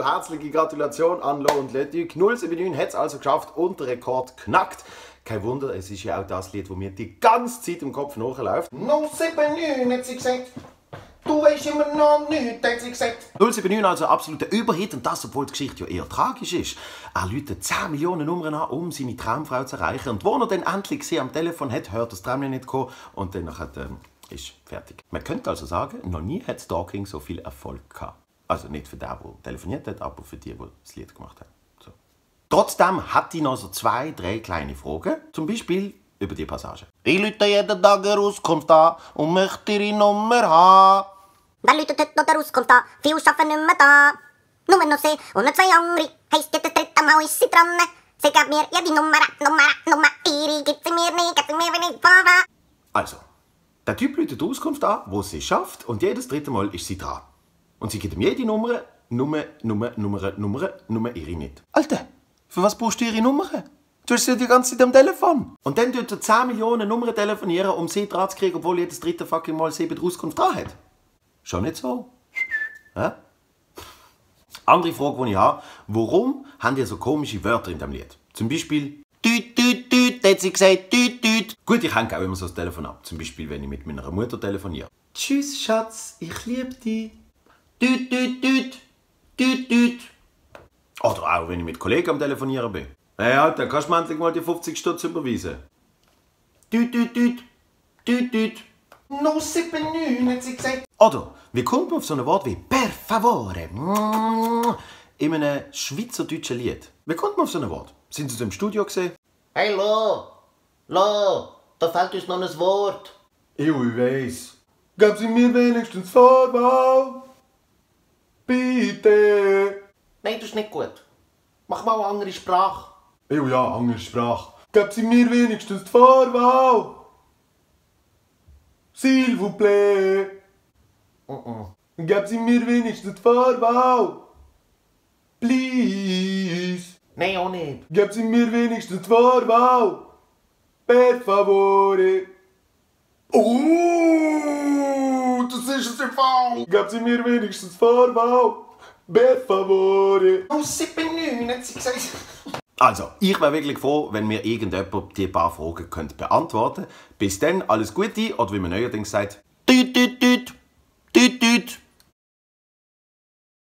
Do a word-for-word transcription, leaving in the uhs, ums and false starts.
herzliche Gratulation an Lo und Leduc. null sieben neun hat es also geschafft und der Rekord knackt. Kein Wunder, es ist ja auch das Lied, das mir die ganze Zeit im Kopf nachläuft. null sieben neun hat sie gesagt. Du weißt immer noch nichts, hat sie gesagt. null sieben neun also absoluter Überhit und das, obwohl die Geschichte ja eher tragisch ist. Er läutet zehn Millionen Nummern an, um seine Traumfrau zu erreichen. Und wo er dann endlich sie am Telefon hat, hört das Träumchen nicht kommen und dann ähm, ist fertig. Man könnte also sagen, noch nie hat Stalking so viel Erfolg gehabt. Also nicht für den, der telefoniert hat, aber für die, die das Lied gemacht haben. So. Trotzdem hat ich noch so zwei, drei kleine Fragen. Zum Beispiel über die Passage. Ich rufe jeden Tag eine Auskunft an und möchte ihre Nummer haben. Wer läutet heute noch der Auskunft an? Viele arbeiten nicht mehr da. Nur noch sie und noch zwei andere. Heisst jedes dritte Mal ist sie dran. Sie gibt mir ja die Nummer, Nummer, Nummer. Ihre gibt sie mir nicht, gibt sie mir nicht. Also, der Typ läutet die Auskunft an, wo sie schafft und jedes dritte Mal ist sie dran. Und sie gibt ihm jede Nummer, Nummer, Nummer, Nummer, Nummer, Nummer ihre nicht. Alter, für was brauchst du ihre Nummer? Du hast sie die ganze Zeit am Telefon. Und dann tut er zehn Millionen Nummern telefonieren, um sie dran zu kriegen, obwohl jedes dritte fucking Mal sie bei der Auskunft dran hat. Schon nicht so? Ja? Andere Frage, die ich habe. Warum haben die so komische Wörter in diesem Lied? Zum Beispiel «Tüt, tüt, tüt», hat sie gesagt, «Tüt, tüt». Gut, ich hänge auch immer so das Telefon ab. Zum Beispiel, wenn ich mit meiner Mutter telefoniere. «Tschüss, Schatz, ich liebe dich». «Tüt, tüt, tüt, tüt, tüt». Oder auch, wenn ich mit Kollegen am Telefonieren bin. «Hey, Alter, kannst du mir endlich mal die fünfzig Stutz überweisen?» «Tüt, tüt, tüt, tüt, tüt». null sieben neun hat sie gesagt. Oder, wie kommt man auf so ein Wort wie «per favore» in einem schweizerdeutschen Lied? Wie kommt man auf so ein Wort? Sind Sie so im Studio gesehen? Hey, Lo, Lo, da fehlt uns noch ein Wort. Ich weiss. Geben Sie mir wenigstens Vorwahl? Bitte. Nein, das ist nicht gut. Mach mal eine andere Sprache. Oh ja, andere Sprache. Geben Sie mir wenigstens die Vorwahl? S'il vous plaît. Uh -uh. Geben Sie mir wenigstens die Vorwahl? Please. Nein, auch nicht. Geben Sie mir wenigstens die Vorwahl? Per favore. Oh, das ist ein Fall. Geben Sie mir wenigstens die Vorwahl? Per favore. null sieben neun hat sie gesagt. Also, ich wäre wirklich froh, wenn mir irgendjemand die paar Fragen könnte beantworten könnte. Bis dann, alles Gute, oder wie man neuerdings sagt, «Tüt, tüt, tüt, tüt, tüt».